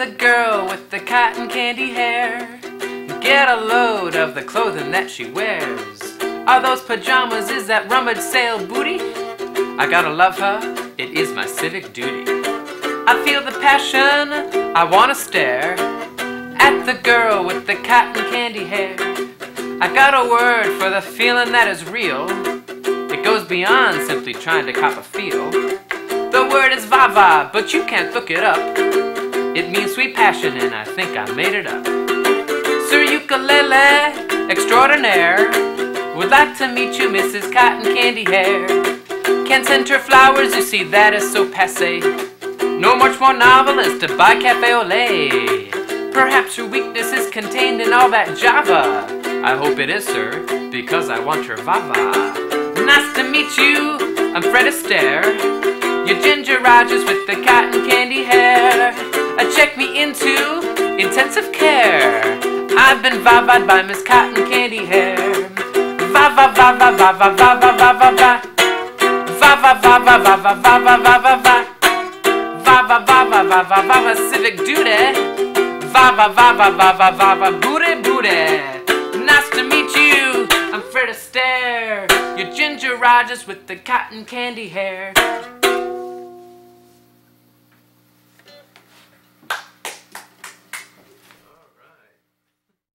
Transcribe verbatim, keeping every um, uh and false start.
the girl with the cotton candy hair. Get a load of the clothing that she wears. Are those pajamas, is that rummage sale booty? I gotta love her, it is my civic duty. I feel the passion, I wanna stare at the girl with the cotton candy hair. I got a word for the feeling that is real. It goes beyond simply trying to cop a feel. The word is va-va, but you can't look it up. It means sweet passion and I think I made it up. Sir Ukulele, Extraordinaire, would like to meet you, Missus Cotton Candy Hair. Can't send her flowers, you see that is so passé. No much more novelist to buy cafe au lait. Perhaps her weakness is contained in all that Java. I hope it is, sir, because I want your va-va. Nice to meet you, I'm Fred Astaire. You ginger Rogers with the cotton candy hair. Uh, check me into intensive care. I've been va-va'd by Miss Cotton Candy Hair. Va-va-va-va-va-va-va-va-va-va. Va-va-va-va-va-va-va-va-va-va. Va-va-va-va-va-va-va-va, civic duty. Va-va-va-va-va-va-va-va, booty booty. Nice to meet you, I'm Fred Astaire. You're Ginger Rogers with the cotton candy hair.